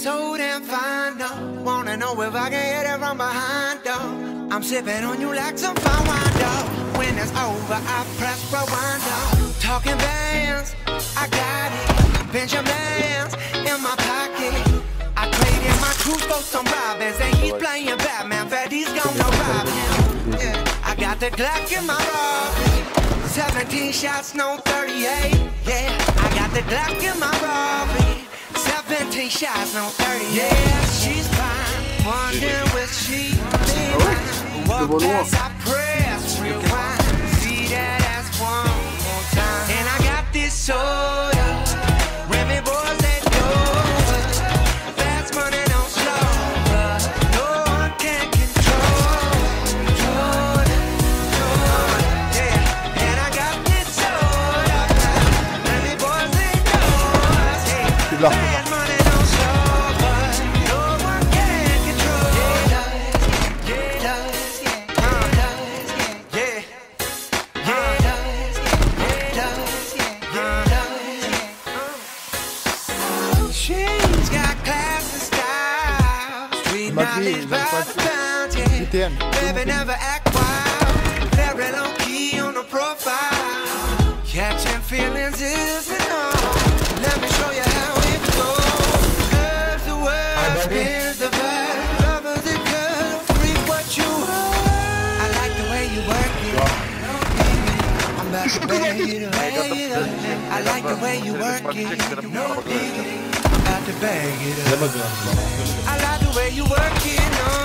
so damn fine, though. Wanna know if I can hit it from behind, though. I'm sipping on you like some fine wine, though. When it's over, I press rewind, though. Talking bands, I got it. Benjamins in my pocket. I traded my cruise for some robins, and he's playing Batman. Freddy's gonna rob him. Yeah, I got the Glock in my robbery. 17 shots, no 38. Yeah, I got the Glock in my robbery. 17 shots, no 30. Yeah, she's fine. Wondering where she been. Walk past, I press rewind. See that ass one more time. And I got this soda. Women boys that know. Fast money don't slow. No one can control. Yeah, and I got this soda. Women boys that know. Fast money don't slow, but no one can control. She's got class and style. Street knowledge by the pound, yeah. Baby never act wild. Very low key on the profile. Catching feelings is the norm. Let me show you how it goes. Curves the word, spins the verb. Lovers the girl, freak what you are. I like the way you work it. I'm about to bag it up. I like the way you work it. No diggity. About to bag it up. I like the way you work it.